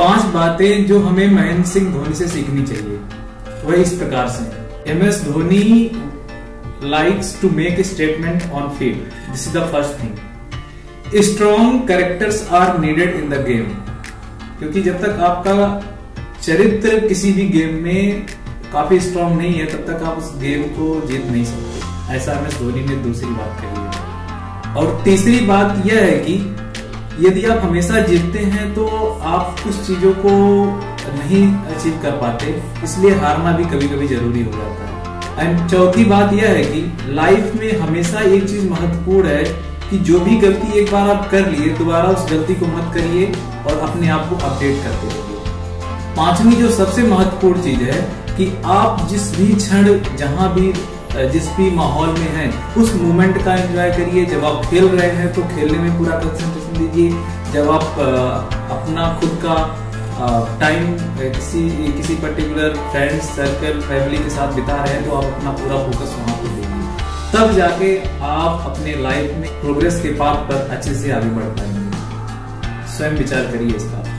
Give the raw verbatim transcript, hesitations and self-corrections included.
पांच बातें जो हमें महेंद्र सिंह धोनी से सीखनी चाहिए वह इस प्रकार से। M S Dhoni likes to make a statement on field, this is the first thing. Strong characters are needed in the game, क्योंकि जब तक आपका चरित्र किसी भी गेम में काफी स्ट्रॉन्ग नहीं है तब तक आप उस गेम को जीत नहीं सकते। ऐसा एम एस धोनी ने दूसरी बात कही है। और तीसरी बात यह है कि यदि आप हमेशा जीतते हैं तो आप कुछ चीजों को नहीं अचीव कर पाते, इसलिए हारना भी कभी कभी जरूरी हो जाता है। एंड चौथी बात यह है कि लाइफ में हमेशा एक चीज महत्वपूर्ण है कि जो भी गलती एक बार आप कर लिए दोबारा उस गलती को मत करिए और अपने आप को अपडेट करते रहिए। पांचवी जो सबसे महत्वपूर्ण चीज है कि आप जिस भी क्षण जहां भी जिस भी माहौल में हैं उस मोमेंट का एंजॉय करिए। जब आप खेल रहे हैं तो खेलने में पूरा कंसंट्रेशन दीजिए। जब आप अपना खुद का टाइम किसी किसी पर्टिकुलर फ्रेंड्स सर्कल फैमिली के साथ बिता रहे हैं तो आप अपना पूरा फोकस वहां पर दीजिए, तब जाके आप अपने लाइफ में प्रोग्रेस के पाथ पर अच्छे से आगे बढ़ पाएंगे। स्वयं विचार करिए इसका।